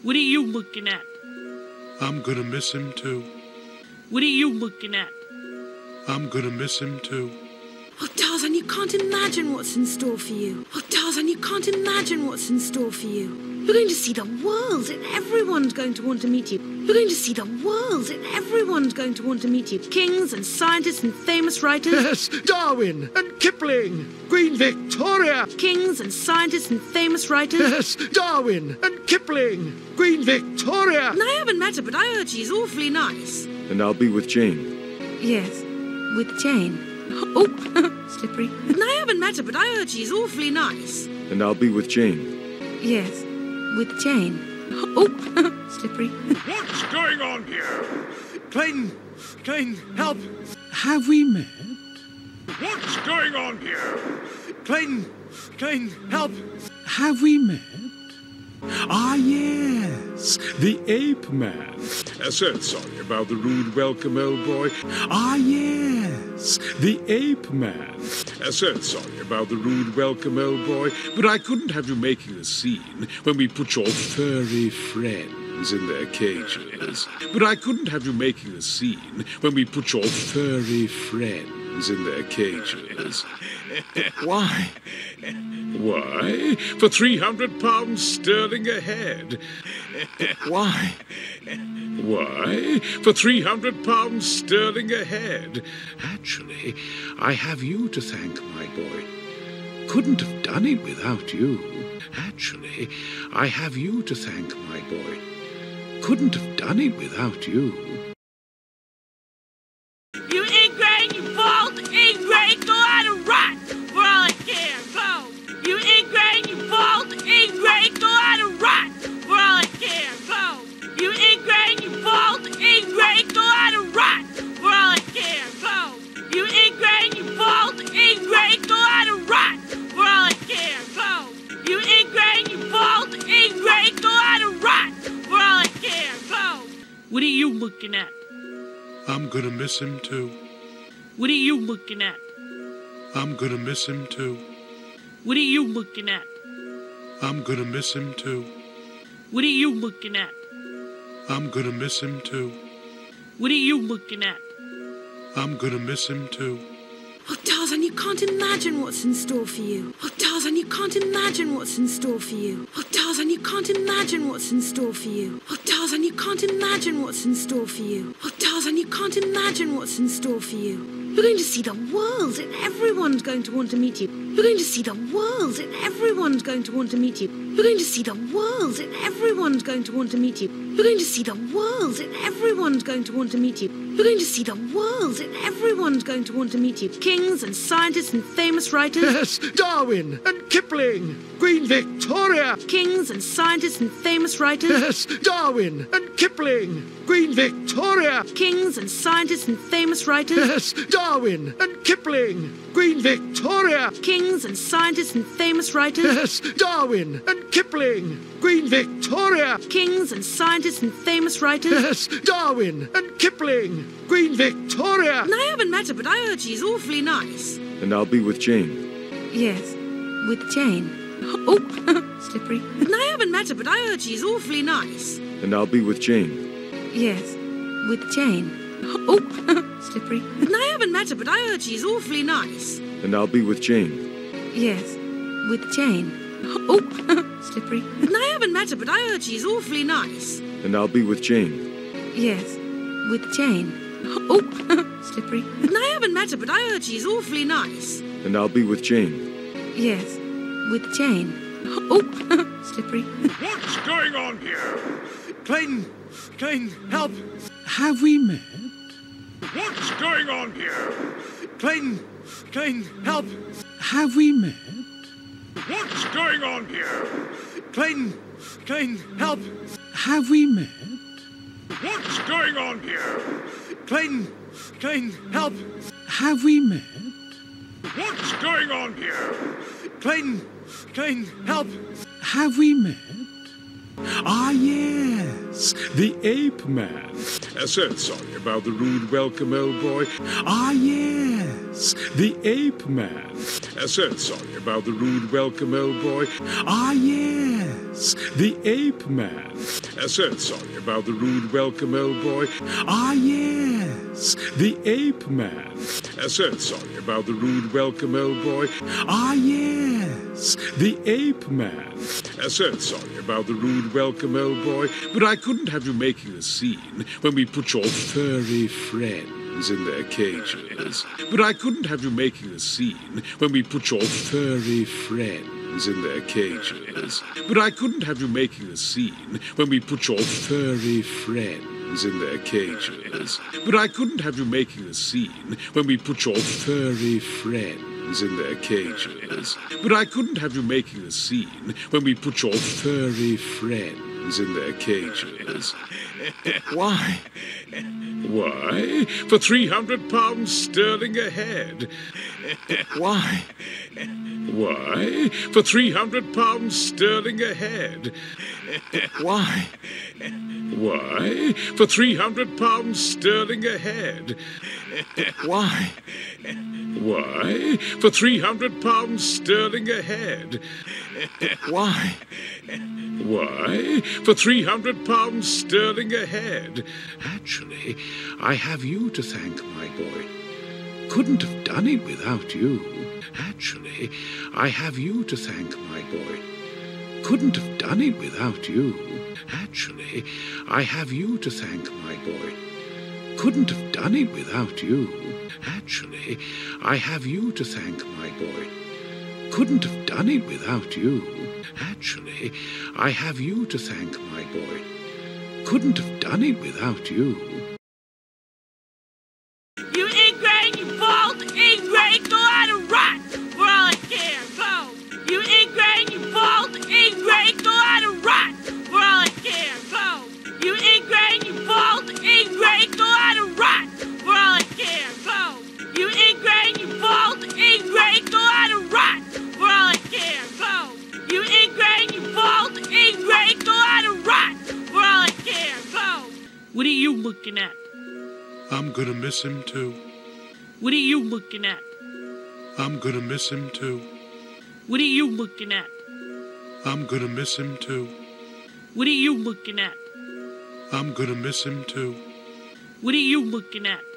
What are you looking at? I'm gonna miss him too. What are you looking at? I'm gonna miss him too. Oh, Tarzan, you can't imagine what's in store for you. Oh, Tarzan, you can't imagine what's in store for you. You're going to see the world and everyone's going to want to meet you. You're going to see the world and everyone's going to want to meet you. Kings and scientists and famous writers. Yes, Darwin and Kipling, Queen Victoria. Kings and scientists and famous writers. Yes, Darwin and Kipling, Queen Victoria. And I haven't met her, but I heard she's awfully nice. And I'll be with Jane. Yes, with Jane. Oh, slippery. And I haven't met her, but I heard she's awfully nice. And I'll be with Jane. Yes, with Jane. Oh, slippery. What's going on here? Clayton, help. Have we met? What's going on here? Clayton, help. Have we met? Ah, yes, the Ape Man. So sorry about the rude welcome, old boy. Ah, yes, the Ape Man. So sorry about the rude welcome, old boy, but I couldn't have you making a scene when we put your furry friends in their cages. But I couldn't have you making a scene when we put your furry friends in their cages. Why? Why? For £300 sterling a head. Why? Why? For £300 sterling a head. Actually, I have you to thank, my boy. Couldn't have done it without you. Actually, I have you to thank, my boy. Couldn't have done it without you. You ingrate, you bald ingrate, go out and rot for all I care. Go. You ingrate, you bald ingrate, go out and rot for all I care. Go. You ingrate, you bald ingrate, go out and rot for all I care. Go. You ingrate, you bald ingrate, go out and rot for all I care. Go. You ingrate, you bald ingrate, go out and rot for all I care. Go. What are you looking at? I'm gonna miss him too. What are you looking at? I'm gonna miss him too. What are you looking at? I'm gonna miss him too. What are you looking at? I'm gonna miss him too. What are you looking at? I'm gonna miss him too. Oh, Tarzan, you can't imagine what's in store for you. Oh, Tarzan, you can't imagine what's in store for you. Oh, Tarzan, you can't imagine what's in store for you. Oh, Tarzan, you can't imagine what's in store for you. Oh, Tarzan, you can't imagine what's in store for you. You're going to see the world and everyone's going to want to meet you. You're going to see the world and everyone's going to want to meet you. You're going to see the world and everyone's going to want to meet you. You're going to see the world and everyone's going to want to meet you. You're going to see the world and everyone's going to want to meet you. Kings and scientists and famous writers. Yes, Darwin and Kipling, Queen Victoria. Kings and scientists and famous writers. Yes, Darwin and Kipling, Queen Victoria. Kings and scientists and famous writers. Yes, Darwin and Kipling, Queen Victoria. Kings and scientists and famous writers. Yes, Darwin and Kipling, Queen Victoria. Kings and scientists and famous writers. Yes, Darwin and Kipling, Queen Victoria. And I haven't met her, but I heard she's awfully nice. And I'll be with Jane. Yes, with Jane. Oh, slippery. And I haven't met her, but I heard she's awfully nice. And I'll be with Jane. Yes, with Jane. Oh, slippery. And I haven't met her, but I heard she's awfully nice. And I'll be with Jane. Yes, with Jane. Oh, slippery. And I haven't met her, but I heard she's awfully nice. And I'll be with Jane. Yes, with Jane. Oh, slippery. And I haven't met her, but I heard she's awfully nice. And I'll be with Jane. Yes, with Jane. Oh, slippery. What's going on here? Clayton, help. Have we met? What's going on here? Clayton, help. Have we met? What's going on here? Clayton, help. Have we met? What's going on here? Clayton, help. Have we met? What's going on here? Clayton, help. Have we met? Ah, yes, the Ape Man. So sorry about the rude welcome, old boy. Ah, yes, the Ape Man. So sorry about the rude welcome, old boy. Ah, yes, the Ape Man. So sorry about the rude welcome, old boy. Ah, yes, the Ape Man. So sorry about the rude welcome, old boy. Ah, yes, the Ape Man. So sorry about the rude welcome, old boy, but I couldn't have you making a scene when we put your furry friends in their cages. But I couldn't have you making a scene when we put your furry friends in their cages. But I couldn't have you making a scene when we put your furry friends in their cages. But I couldn't have you making a scene when we put your furry friends in their cages. But I couldn't have you making a scene when we put your furry friends in their cages. Why? Why? For £300 sterling a head. Why? Why? For £300 sterling a head. Why? Why? For £300 sterling a head. Why? Why? For £300 sterling a head. Why? Why? For £300 sterling a head. Actually, I have you to thank, my boy. Couldn't have done it without you. Actually, I have you to thank, my boy. Couldn't have done it without you. Actually, I have you to thank, my boy. Couldn't have done it without you. Actually, I have you to thank, my boy. Couldn't have done it without you. Actually, I have you to thank, my boy. Couldn't have done it without you. You ingrate, you bald ingrate, go out and rot for all I care. Go. You ingrate, you bald ingrate, go out and rot for all I care. Go. You ingrate, you bald ingrate, go out and rot for all I care. Go. You ingrate, you bald ingrate, go out and rot for all I care. Go. You ingrate, you bald ingrate, go out and rot for all I care. Go. What are you looking at? I'm gonna miss him too. What are you looking at? I'm gonna miss him too. What are you looking at? I'm gonna miss him too. What are you looking at? I'm gonna miss him too. What are you looking at?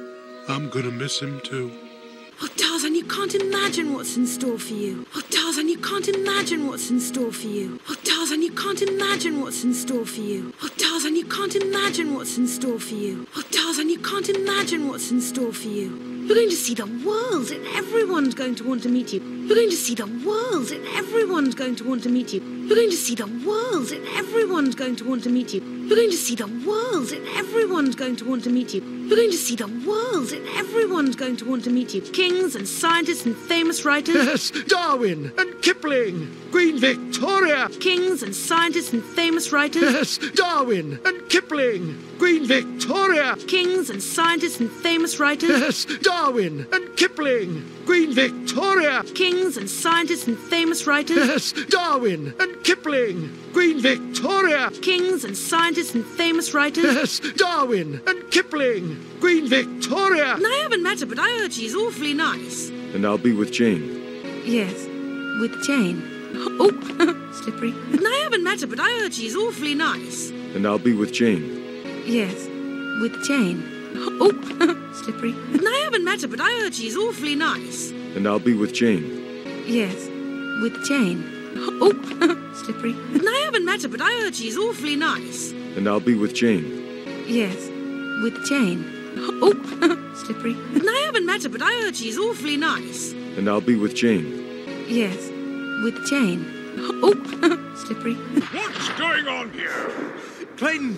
I'm gonna miss him too. Oh, Tarzan, you can't imagine what's in store for you. Oh, Tarzan, you can't imagine what's in store for you. Oh, Tarzan, you can't imagine what's in store for you. Oh, Tarzan, you can't imagine what's in store for you. Oh, Tarzan, you can't imagine what's in store for you. You're going to see the world and everyone's going to want to meet you. You're going to see the world and everyone's going to want to meet you. You're going to see the world and everyone's going to want to meet you. You're going to see the world and everyone's going to want to meet you. You're going to see the world and everyone's going to want to meet you. Kings and scientists and famous writers. Yes, Darwin and Kipling, Queen Victoria. Kings and scientists and famous writers. Yes, Darwin and Kipling, Queen Victoria. Kings and scientists and famous writers. Yes, Darwin and Kipling, Queen Victoria. Kings and scientists and famous writers. Yes, Darwin and Kipling, Queen Victoria. Kings and scientists and famous writers. Yes, Darwin and Kipling, Queen Victoria. And I haven't met her, but I heard she's awfully nice. And I'll be with Jane. Yes, with Jane. Oh, slippery. And I haven't met her, but I heard she's awfully nice. And I'll be with Jane. Yes, with Jane. Oh, slippery. And I haven't met her, but I heard she's awfully nice. And I'll be with Jane. Yes, with Jane. Oh, slippery. And I haven't met her, but I heard she's awfully nice. And I'll be with Jane. Yes, with Jane. Oh, slippery. And I haven't met her, but I heard she's awfully nice. And I'll be with Jane. Yes, with Jane. Oh, slippery. What's going on here? Clayton,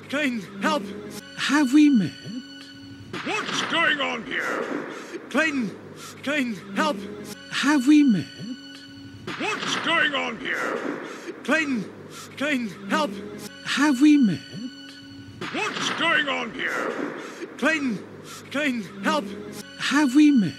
help. Have we met? What's going on here? Clayton, help. Have we met? What's going on here? Clayton, help. Have we met? What's going on here? Clayton, help. Have we met?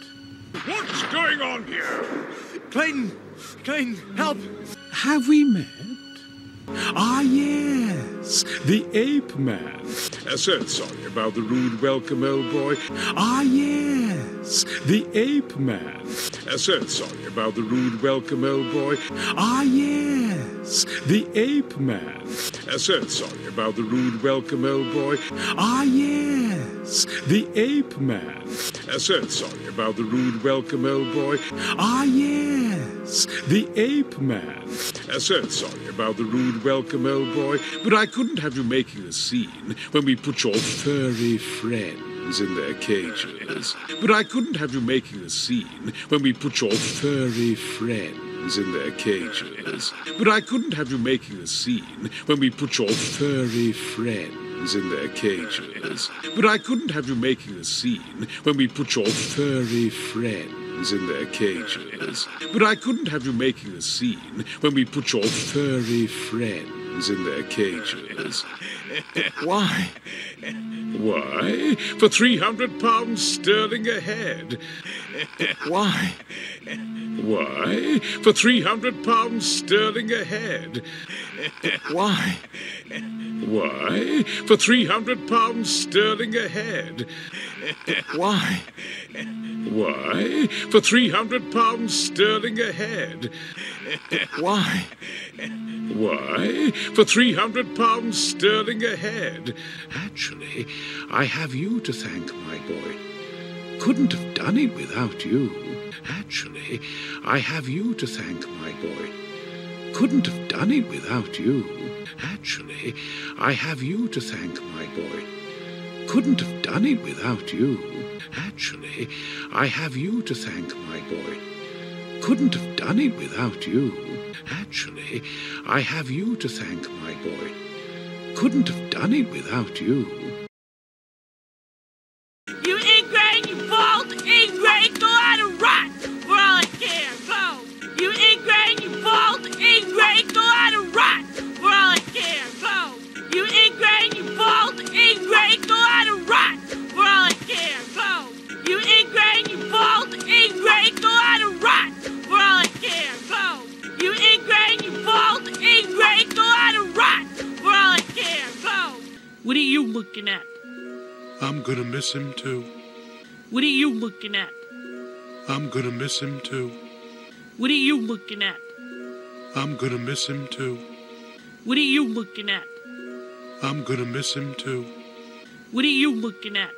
What's going on here? Clayton, help. Have we met? Ah, yes, the Ape Man. So sorry about the rude welcome, old boy. Ah, yes, the Ape Man. So sorry about the rude welcome, old boy. Ah, yes, the Ape Man. So sorry about the rude welcome, old boy. Ah, yes, the Ape Man. So sorry about the rude welcome, old boy. Ah, yes, the Ape Man. So sorry about the rude welcome, old boy, but I couldn't have you making a scene when we put your furry friends in their cages. But I couldn't have you making a scene when we put your furry friends in their cages. But I couldn't have you making a scene when we put your furry friends in their cages. But I couldn't have you making a scene when we put your furry friends in their cages. But I couldn't have you making a scene when we put your furry friends in their cages. Why? Why? For £300 sterling a head. Why? Why? For £300 sterling a head. Why? Why? For £300 sterling a head. Why? Why? For £300 sterling a head. Why? Why? For £300 sterling a head. Actually, I have you to thank, my boy. Couldn't have done it without you. Actually, I have you to thank, my boy. Couldn't have done it without you. Actually, I have you to thank, my boy. Couldn't have done it without you. Actually, I have you to thank, my boy. Couldn't have done it without you. Actually, I have you to thank, my boy. Couldn't have done it without you. You ingrate, you bald ingrate, go out and rot for all I care. Go. You ingrate, you bald ingrate, go out and rot for all I care. Go. You ingrate, you bald ingrate, go out and rot for all I care. Go. You ingrate, you bald ingrate, go out and rot for all I care. Go. You ingrate, you bald ingrate, go out and rot for all I care. Go. What are you looking at? I'm gonna miss him too. What are you looking at? I'm gonna miss him too. What are you looking at? I'm gonna miss him too. What are you looking at? I'm gonna miss him too. What are you looking at?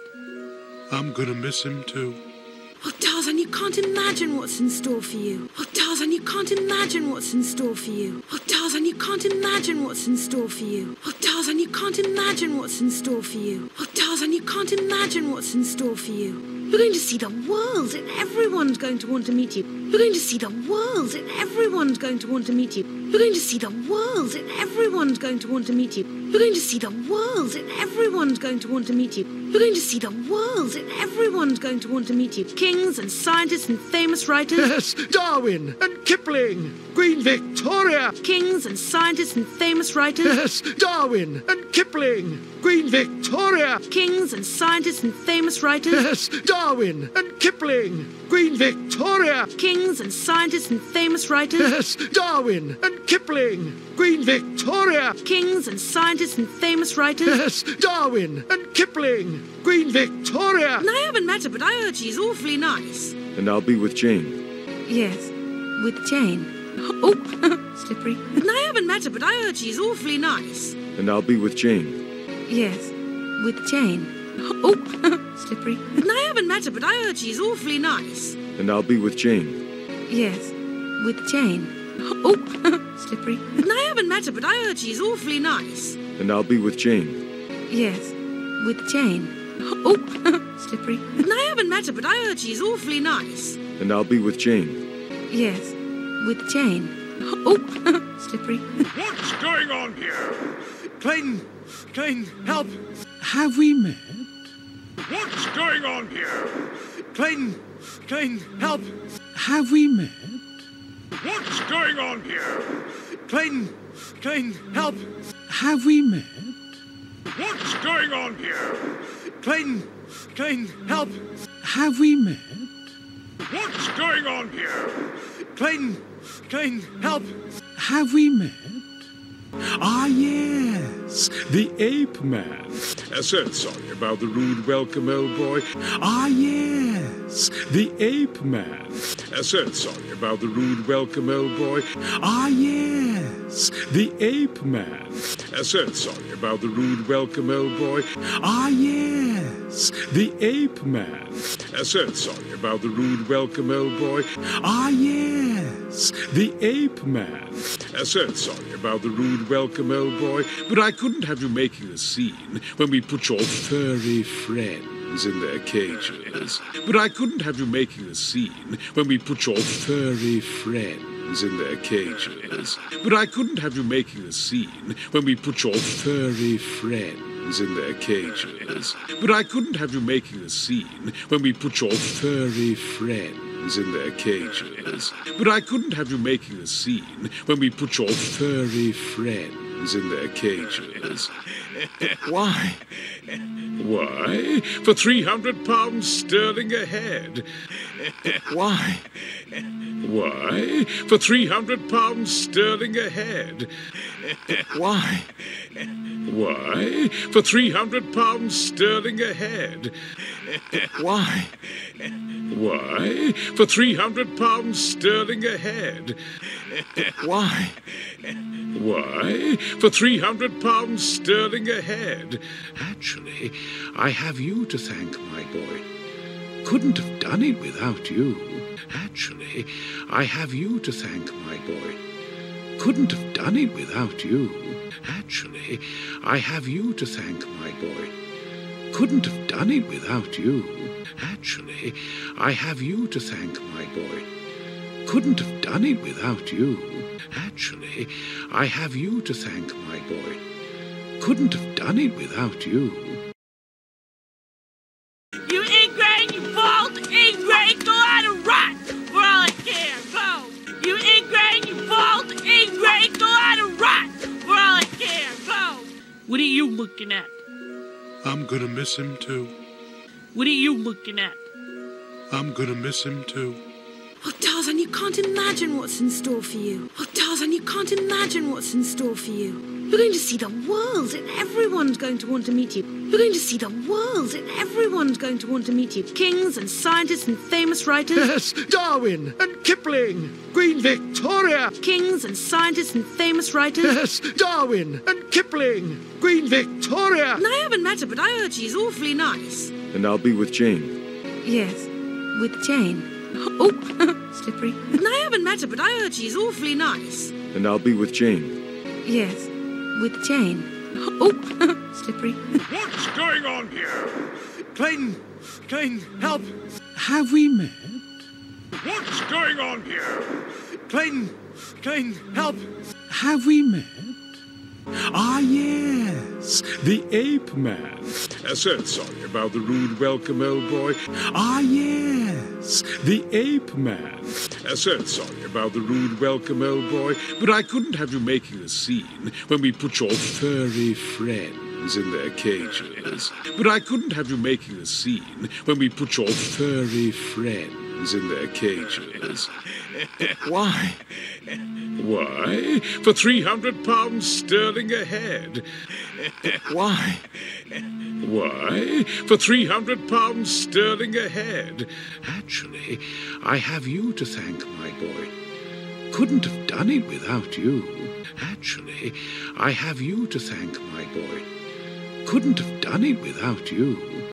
I'm gonna miss him too. Oh, Tarzan, you can't imagine what's in store for you. Oh, Tarzan, you can't imagine what's in store for you. Oh, Tarzan, you can't imagine what's in store for you. Oh, Tarzan, you can't imagine what's in store for you. Oh, Tarzan, you can't imagine what's in store for you. You're going to see the world and everyone's going to want to meet you. You're going to see the world and everyone's going to want to meet you. You're going to see the world and everyone's going to want to meet you. You're going to see the world and everyone's going to want to meet you. You're going to see the world and everyone's going to want to meet you. Kings and scientists and famous writers. Yes, Darwin and Kipling, Queen Victoria. Kings and scientists and famous writers. Yes, Darwin and Kipling, Queen Victoria. Kings and scientists and famous writers. Yes, Darwin and Kipling, Queen Victoria. Kings and scientists and famous writers. Yes, Darwin and Kipling, Queen Victoria. Kings and scientists and famous writers. Yes, Darwin and Kipling, Queen Victoria. And I haven't met her, but I heard she's awfully nice. And I'll be with Jane. Yes, with Jane. Oh, slippery. And I haven't met her, but I heard she's awfully nice. And I'll be with Jane. Yes, with Jane. Oh, slippery. And I haven't met her, but I heard she's awfully nice. And I'll be with Jane. Yes, with Jane. Oh, slippery. And I haven't met her, but I heard she's awfully nice. And I'll be with Jane. Yes, with Jane. Oh, slippery. And I haven't met her, but I heard she's awfully nice. And I'll be with Jane. Yes, with Jane. Oh, slippery. What's going on here? Clayton, help. Have we met? What's going on here? Clayton, help. Have we met? What's going on here? Clayton, help. Have we met? What's going on here? Clayton, help. Have we met? What's going on here? Clayton, help. Have we met? Ah, yes, the Ape Man. So sorry about the rude welcome, old boy. Ah, yes, the Ape Man. So sorry about the rude welcome, old boy. Ah, yes, the Ape Man. So sorry about the rude welcome, old boy. Ah, yes, the Ape Man. So sorry about the rude welcome, old boy. Ah, yes, the Ape Man. So sorry about the rude welcome, old boy, but I couldn't have you making a scene when we put your furry friends in their cages. But I couldn't have you making a scene when we put your furry friends in their cages. But I couldn't have you making a scene when we put your furry friends in their cages. But I couldn't have you making a scene when we put your furry friends in their cages. But I couldn't have you making a scene when we put your furry friends in their cages. Why? Why? For £300 sterling a head. Why? Why? For £300 sterling a head. Why? Why? For £300 sterling a head. Why? Why? For £300 sterling a head. Why? Why? For £300 sterling a head. Actually, I have you to thank, my boy. Couldn't have done it without you. Actually, I have you to thank, my boy. Couldn't have done it without you. Actually, I have you to thank, my boy. Couldn't have done it without you. Actually, I have you to thank, my boy. Couldn't have done it without you. Actually, I have you to thank, my boy. Couldn't have done it without you. You ingrate, you bald ingrate, go out and rot for all I care. Go. You ingrate, you bald ingrate, go out and rot for all I care. Go. What are you looking at? I'm gonna miss him too. What are you looking at? I'm gonna miss him too. Oh, Tarzan, you can't imagine what's in store for you. Oh, Tarzan, you can't imagine what's in store for you. You're going to see the world, and everyone's going to want to meet you. You're going to see the world, and everyone's going to want to meet you. Kings and scientists and famous writers. Yes, Darwin and Kipling, Queen Victoria. Kings and scientists and famous writers. Yes, Darwin and Kipling, Queen Victoria. And I haven't met her, but I heard she's awfully nice. And I'll be with Jane. Yes, with Jane. Oh, slippery. And I haven't met her, but I heard she's awfully nice. And I'll be with Jane. Yes, with Jane. Oh, slippery. What's going on here? Clayton, help. Have we met? What's going on here? Clayton, help. Have we met? Ah, yes, the Ape Man. So sorry about the rude welcome, old boy. Ah, yes, the Ape Man. So sorry about the rude welcome, old boy, but I couldn't have you making a scene when we put your furry friends in their cages. But I couldn't have you making a scene when we put your furry friends in their cages. Why? Why? For £300 sterling a head. Why? Why? For £300 sterling a head. Actually, I have you to thank, my boy. Couldn't have done it without you. Actually, I have you to thank, my boy. Couldn't have done it without you.